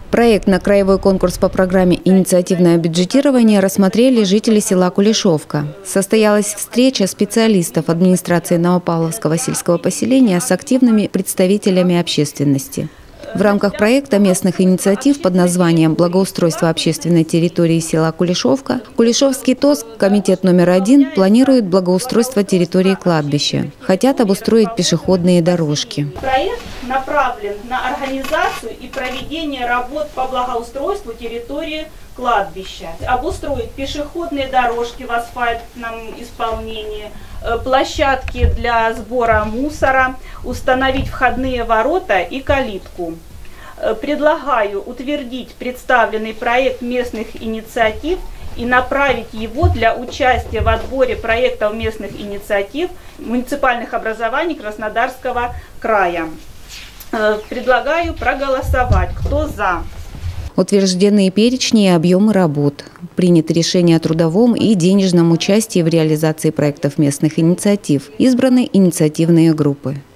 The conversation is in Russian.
Проект на краевой конкурс по программе «Инициативное бюджетирование» рассмотрели жители села Кулешовка. Состоялась встреча специалистов администрации Новопавловского сельского поселения с активными представителями общественности. В рамках проекта местных инициатив под названием «Благоустройство общественной территории села Кулешовка» Кулешовский ТОС, комитет номер 1, планирует благоустройство территории кладбища. Хотят обустроить пешеходные дорожки. Проект направлен на организацию и проведение работ по благоустройству территории кладбища. Обустроить пешеходные дорожки в асфальтном исполнении, площадки для сбора мусора, установить входные ворота и калитку. Предлагаю утвердить представленный проект местных инициатив и направить его для участия в отборе проектов местных инициатив муниципальных образований Краснодарского края. Предлагаю проголосовать. Кто за? Утверждены перечни и объемы работ. Принято решение о трудовом и денежном участии в реализации проектов местных инициатив. Избраны инициативные группы.